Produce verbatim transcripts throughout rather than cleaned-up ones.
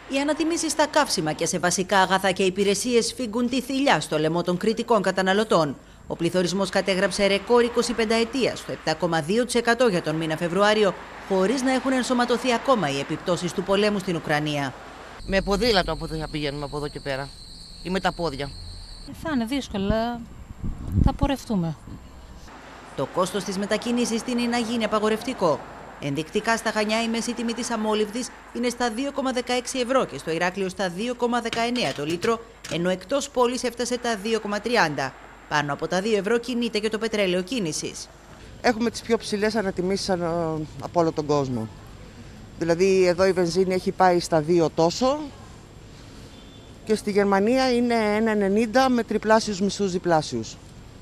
Οι ανατιμήσεις στα καύσιμα και σε βασικά αγαθά και υπηρεσίες φύγουν τη θηλιά στο λαιμό των κριτικών καταναλωτών. Ο πληθωρισμός κατέγραψε ρεκόρ εικοσιπενταετίας στο επτά κόμμα δύο τοις εκατό για τον μήνα Φεβρουάριο, χωρίς να έχουν ενσωματωθεί ακόμα οι επιπτώσεις του πολέμου στην Ουκρανία. Με ποδήλατο από θα πηγαίνουμε από εδώ και πέρα ή με τα πόδια. Θα είναι δύσκολο, αλλά θα πορευτούμε. Το κόστος της μετακίνησης τείνει να γίνει απαγορευτικό. Ενδεικτικά στα Χανιά η μέση τιμή της αμόλυβδης είναι στα δύο κόμμα δεκαέξι ευρώ και στο Ηράκλειο στα δύο κόμμα δεκαεννέα το λίτρο, ενώ εκτός πόλης έφτασε τα δύο κόμμα τριάντα. Πάνω από τα δύο ευρώ κινείται και το πετρέλαιο κίνησης. Έχουμε τις πιο ψηλές ανατιμήσεις από όλο τον κόσμο. Δηλαδή εδώ η βενζίνη έχει πάει στα δύο τόσο και στη Γερμανία είναι ένα ενενήντα με τριπλάσιους μισούς διπλάσιους.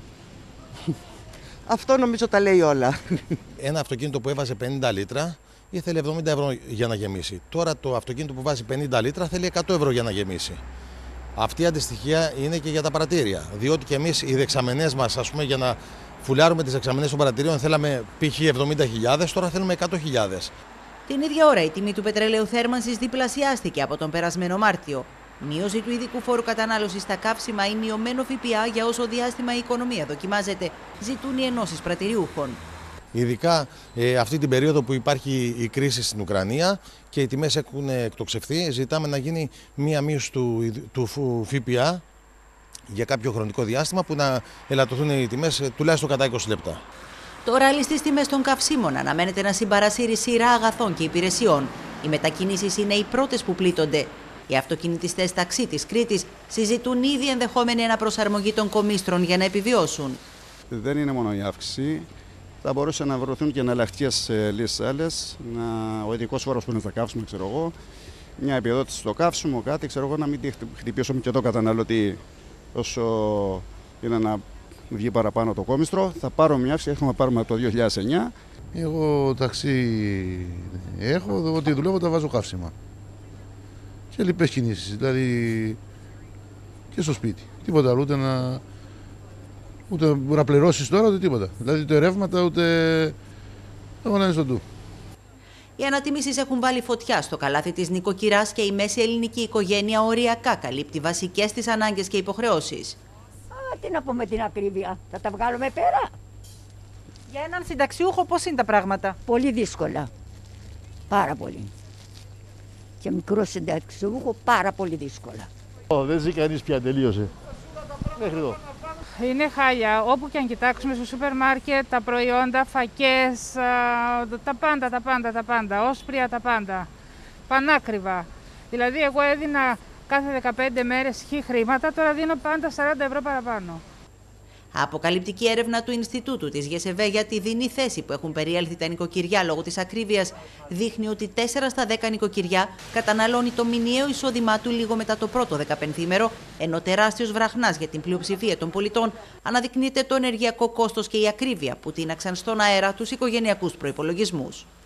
Αυτό νομίζω τα λέει όλα. Ένα αυτοκίνητο που έβαζε πενήντα λίτρα ήθελε εβδομήντα ευρώ για να γεμίσει. Τώρα το αυτοκίνητο που βάζει πενήντα λίτρα θέλει εκατό ευρώ για να γεμίσει. Αυτή η αντιστοιχεία είναι και για τα παρατήρια. Διότι και εμείς οι δεξαμενές μας, ας πούμε, για να φουλάρουμε τις δεξαμενές των παρατηρίων θέλαμε π.χ. εβδομήντα χιλιάδες, τώρα θέλουμε εκατό χιλιάδες. Την ίδια ώρα η τιμή του πετρελαίου θέρμανσης διπλασιάστηκε από τον περασμένο Μάρτιο. Μείωση του ειδικού φόρου κατανάλωσης στα καύσιμα ή μειωμένο ΦΠΑ για όσο διάστημα η οικονομία δοκιμάζεται, ζητούν οι ενώσεις πρατηριούχων. Ειδικά ε, αυτή την περίοδο που υπάρχει η κρίση στην Ουκρανία και οι τιμές έχουν εκτοξευθεί, ζητάμε να γίνει μία μείωση του, του ΦΠΑ για κάποιο χρονικό διάστημα που να ελαττωθούν οι τιμές τουλάχιστον κατά είκοσι λεπτά. Το ράλι στις τιμές των καυσίμων αναμένεται να συμπαρασύρει σειρά αγαθών και υπηρεσιών. Οι μετακινήσεις είναι οι πρώτες που πλήττονται. Οι αυτοκινητιστές ταξί της Κρήτης συζητούν ήδη ενδεχόμενη αναπροσαρμογή των κομίστρων για να επιβιώσουν. Δεν είναι μόνο η αύξηση. Θα μπορούσαν να βρεθούν και εναλλακτικές λύσεις άλλες. Ο ειδικός φόρος που είναι στα καύσιμα, ξέρω εγώ, μια επιδότηση στο καύσιμο, κάτι, ξέρω εγώ, να μην χτυπήσουμε και το καταναλωτή όσο είναι να βγει παραπάνω το κόμιστρο. Θα πάρω μια αύξηση, έχουμε πάρουμε από το δύο χιλιάδες εννιά. Εγώ ταξί έχω, ότι δουλεύω τα βάζω καύσιμα. Και λοιπές κινήσεις, δηλαδή και στο σπίτι. Τίποτα άλλο, ούτε να, ούτε να πληρώσεις τώρα, ούτε τίποτα. Δηλαδή ούτε ρεύματα, ούτε εγώ να είναι στον του. Οι ανατιμήσεις έχουν βάλει φωτιά στο καλάθι της νοικοκυράς και η μέση ελληνική οικογένεια οριακά καλύπτει βασικές της ανάγκες και υποχρεώσεις. Α, τι να πούμε την ακρίβεια, θα τα βγάλουμε πέρα. Για έναν συνταξιούχο πώς είναι τα πράγματα? Πολύ δύσκολα, πάρα πολύ. Και μικρό συνταξιούχο πάρα πολύ δύσκολα. Oh, δεν ζει κανείς πια, τελείωσε. Μέχρι εδώ. Είναι χάλια. Όπου και αν κοιτάξουμε στο σούπερ μάρκετ, τα προϊόντα, φακές, τα πάντα, τα πάντα, τα πάντα, όσπρια, τα πάντα. Πανάκριβα. Δηλαδή εγώ έδινα κάθε δεκαπέντε μέρες χι χρήματα, τώρα δίνω πάντα σαράντα ευρώ παραπάνω. Αποκαλυπτική έρευνα του Ινστιτούτου της ΓΕΣΕΒΕ για τη δινή θέση που έχουν περιέλθει τα νοικοκυριά λόγω της ακρίβειας δείχνει ότι τέσσερα στα δέκα νοικοκυριά καταναλώνει το μηνιαίο εισόδημά του λίγο μετά το πρώτο δεκαπενθήμερο, ενώ τεράστιος βραχνάς για την πλειοψηφία των πολιτών αναδεικνύεται το ενεργειακό κόστος και η ακρίβεια που τίναξαν στον αέρα τους οικογενειακούς προϋπολογισμούς.